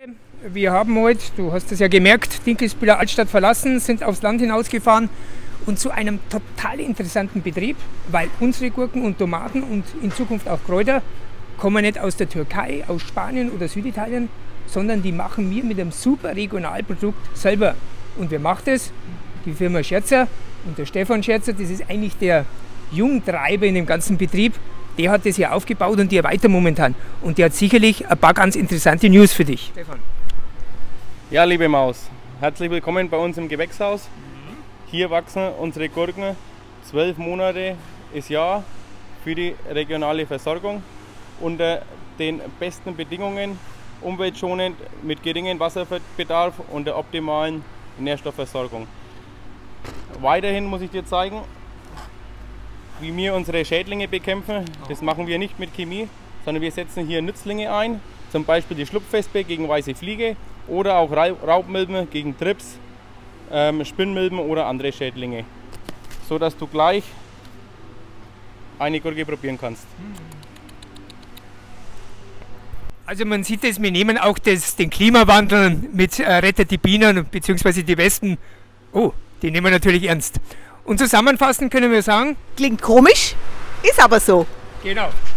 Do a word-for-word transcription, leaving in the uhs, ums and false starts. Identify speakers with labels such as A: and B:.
A: Wir haben heute, du hast es ja gemerkt, Dinkelsbühler Altstadt verlassen, sind aufs Land hinausgefahren und zu einem total interessanten Betrieb, weil unsere Gurken und Tomaten und in Zukunft auch Kräuter kommen nicht aus der Türkei, aus Spanien oder Süditalien, sondern die machen wir mit einem super Regionalprodukt selber. Und wer macht es? Die Firma Scherzer und der Stefan Scherzer, das ist eigentlich der Jungtreiber in dem ganzen Betrieb. Der hat das hier aufgebaut und die erweitert momentan. Und der hat sicherlich ein paar ganz interessante News für dich. Stefan.
B: Ja, liebe Maus, herzlich willkommen bei uns im Gewächshaus. Hier wachsen unsere Gurken zwölf Monate das Jahr für die regionale Versorgung unter den besten Bedingungen, umweltschonend, mit geringem Wasserbedarf und der optimalen Nährstoffversorgung. Weiterhin muss ich dir zeigen, wie wir unsere Schädlinge bekämpfen. Das machen wir nicht mit Chemie, sondern wir setzen hier Nützlinge ein, zum Beispiel die Schlupfwespe gegen weiße Fliege oder auch Raubmilben gegen Trips, ähm, Spinnmilben oder andere Schädlinge, so dass du gleich eine Gurke probieren kannst.
A: Also man sieht es, wir nehmen auch das, den Klimawandel mit äh, Rettet die Bienen bzw. die Wespen, oh, die nehmen wir natürlich ernst. Und zusammenfassend können wir sagen,
C: klingt komisch, ist aber so.
A: Genau.